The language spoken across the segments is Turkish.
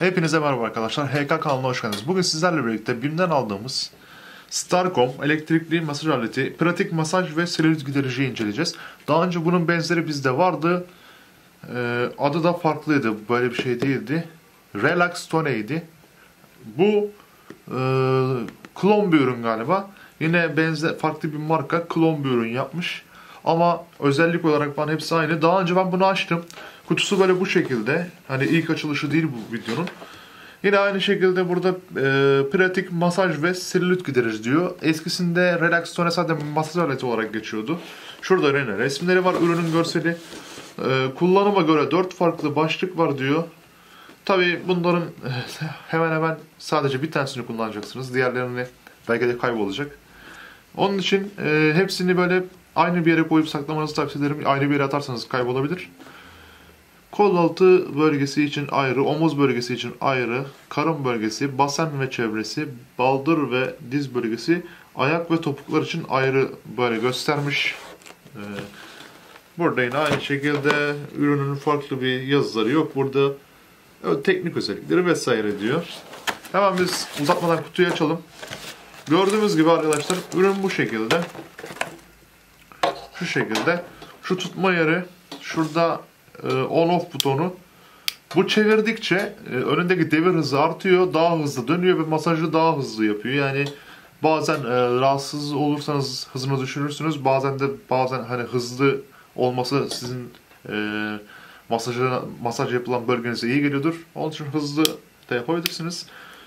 Hepinize merhaba arkadaşlar. HK kanalına hoş geldiniz. Bugün sizlerle birlikte BİM'den aldığımız Starcom elektrikli masaj aleti, pratik masaj ve selülit gidericiyi inceleyeceğiz. Daha önce bunun benzeri bizde vardı. Adı da farklıydı. Böyle bir şey değildi. Relax Tone'ydi. Bu klon bir ürün galiba. Yine farklı bir marka klon bir ürün yapmış. Ama özellik olarak falan hepsi aynı. Daha önce ben bunu açtım. Kutusu böyle bu şekilde. Hani ilk açılışı değil bu videonun. Yine aynı şekilde burada pratik masaj ve selülit giderici diyor. Eskisinde Relax Tone sadece masaj aleti olarak geçiyordu. Şurada yine resimleri var, ürünün görseli. Kullanıma göre 4 farklı başlık var diyor. Tabi bunların hemen hemen sadece bir tanesini kullanacaksınız. Diğerlerini belki de kaybolacak. Onun için hepsini böyle aynı bir yere koyup saklamanızı tavsiye ederim. Aynı bir yere atarsanız kaybolabilir. Kol altı bölgesi için ayrı, omuz bölgesi için ayrı, karın bölgesi, basen ve çevresi, baldır ve diz bölgesi, ayak ve topuklar için ayrı böyle göstermiş. Burada yine aynı şekilde ürünün farklı bir yazıları yok. Burada teknik özellikleri vesaire diyor. Hemen biz uzatmadan kutuyu açalım. Gördüğümüz gibi arkadaşlar ürün bu şekilde. Şu şekilde. Şu tutma yeri, şurada on-off butonu. Bu çevirdikçe önündeki devir hızı artıyor, daha hızlı dönüyor ve masajı daha hızlı yapıyor. Yani bazen rahatsız olursanız hızını düşürürsünüz. Bazen hani hızlı olması sizin masaj yapılan bölgenize iyi geliyordur. Onun için hızlı da yapabilirsiniz.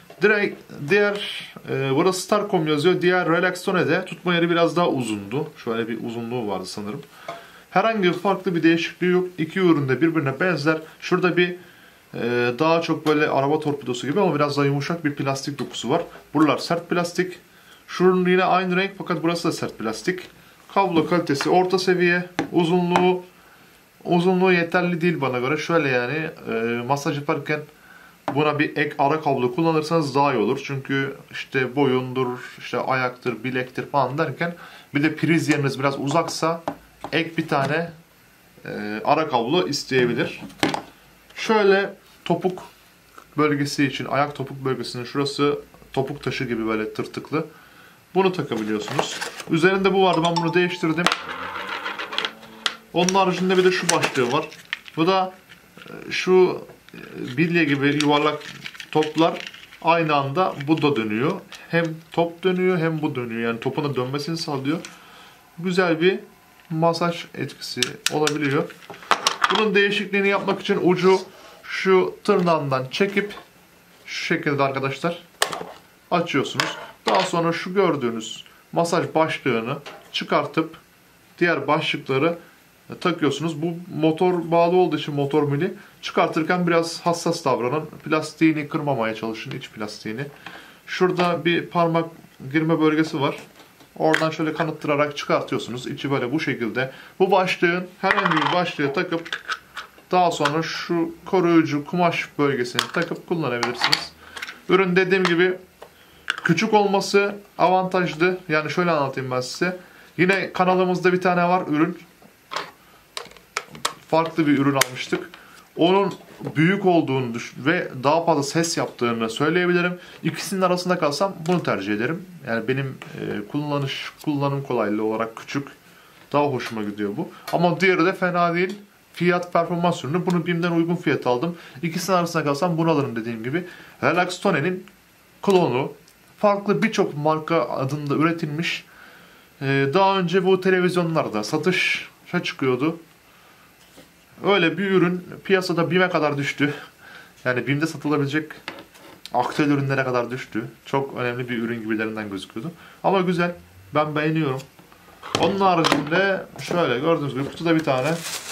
Burada Starcom yazıyor. Diğer Relax Tone'de tutma yeri biraz daha uzundu. Şöyle bir uzunluğu vardı sanırım. Herhangi farklı bir değişikliği yok. İki ürün de birbirine benzer. Şurada bir daha çok böyle araba torpidosu gibi ama biraz daha yumuşak bir plastik dokusu var. Buralar sert plastik. Şunun yine aynı renk fakat burası da sert plastik. Kablo kalitesi orta seviye. Uzunluğu yeterli değil bana göre. Şöyle yani masaj yaparken buna bir ek ara kablo kullanırsanız daha iyi olur. Çünkü işte boyundur, işte ayaktır, bilektir falan derken bir de priz yeriniz biraz uzaksa ek bir tane ara kablo isteyebilir. Şöyle topuk bölgesi için, ayak topuk bölgesinin şurası topuk taşı gibi böyle tırtıklı. Bunu takabiliyorsunuz. Üzerinde bu vardı, ben bunu değiştirdim. Onun haricinde bir de şu başlığı var. Bu da şu bilye gibi yuvarlak toplar aynı anda bu da dönüyor. Hem top dönüyor hem bu dönüyor. Yani topun da dönmesini sağlıyor. Güzel bir masaj etkisi olabiliyor. Bunun değişikliğini yapmak için ucu şu tırnağından çekip şu şekilde arkadaşlar açıyorsunuz. Daha sonra şu gördüğünüz masaj başlığını çıkartıp diğer başlıkları takıyorsunuz. Bu motor bağlı olduğu için motor mili çıkartırken biraz hassas davranın. Plastiğini kırmamaya çalışın, iç plastiğini. Şurada bir parmak girme bölgesi var. Oradan şöyle kanıttırarak çıkartıyorsunuz. İçi böyle bu şekilde. Bu başlığın herhangi bir başlığı takıp daha sonra şu koruyucu kumaş bölgesini takıp kullanabilirsiniz. Ürün dediğim gibi küçük olması avantajlı. Yani şöyle anlatayım ben size. Yine kanalımızda bir tane var ürün. Farklı bir ürün almıştık. Onun büyük olduğunu ve daha fazla ses yaptığını söyleyebilirim. İkisinin arasında kalsam bunu tercih ederim. Yani benim kullanım kolaylığı olarak küçük. Daha hoşuma gidiyor bu. Ama diğeri de fena değil. Fiyat performans ürünü. Bunu BİM'den uygun fiyat aldım. İkisinin arasında kalsam bunu alırım dediğim gibi. Relax Tone'nin klonu. Farklı birçok marka adında üretilmiş. Daha önce bu televizyonlarda satışa çıkıyordu. Öyle bir ürün piyasada BİM'e kadar düştü. Yani BİM'de satılabilecek aktüel ürünlere kadar düştü. Çok önemli bir ürün gibilerinden gözüküyordu. Ama güzel. Ben beğeniyorum. Onun haricinde şöyle gördüğünüz gibi kutuda bir tane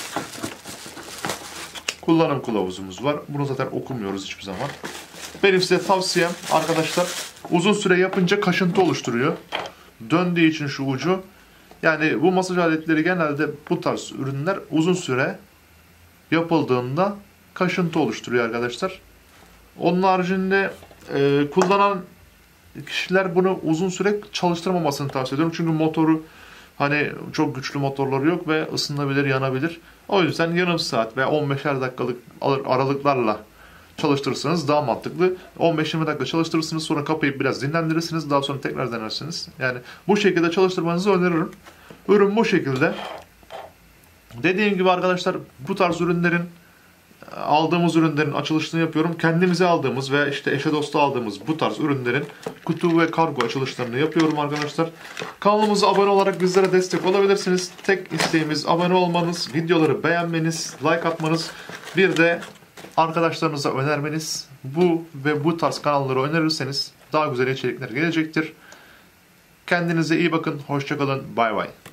kullanım kılavuzumuz var. Bunu zaten okumuyoruz hiçbir zaman. Benim size tavsiyem arkadaşlar, uzun süre yapınca kaşıntı oluşturuyor. Döndüğü için şu ucu. Yani bu masaj aletleri genelde bu tarz ürünler uzun süre yapıldığında kaşıntı oluşturuyor arkadaşlar. Onun haricinde kullanan kişiler bunu uzun süre çalıştırmamasını tavsiye ediyorum. Çünkü motoru hani çok güçlü motorları yok ve ısınabilir, yanabilir. O yüzden yarım saat veya 15'er dakikalık aralıklarla çalıştırırsanız daha mantıklı. 15-20 dakika çalıştırırsınız, sonra kapayıp biraz dinlendirirsiniz, daha sonra tekrar denersiniz. Yani bu şekilde çalıştırmanızı öneririm. Ürün bu şekilde. Dediğim gibi arkadaşlar, bu tarz ürünlerin, aldığımız ürünlerin açılışını yapıyorum. Kendimize aldığımız ve işte eşe dosta aldığımız bu tarz ürünlerin kutu ve kargo açılışlarını yapıyorum arkadaşlar. Kanalımıza abone olarak bizlere destek olabilirsiniz. Tek isteğimiz abone olmanız, videoları beğenmeniz, like atmanız, bir de arkadaşlarınıza önermeniz. Bu ve bu tarz kanalları önerirseniz daha güzel içerikler gelecektir. Kendinize iyi bakın, hoşça kalın, bay bay.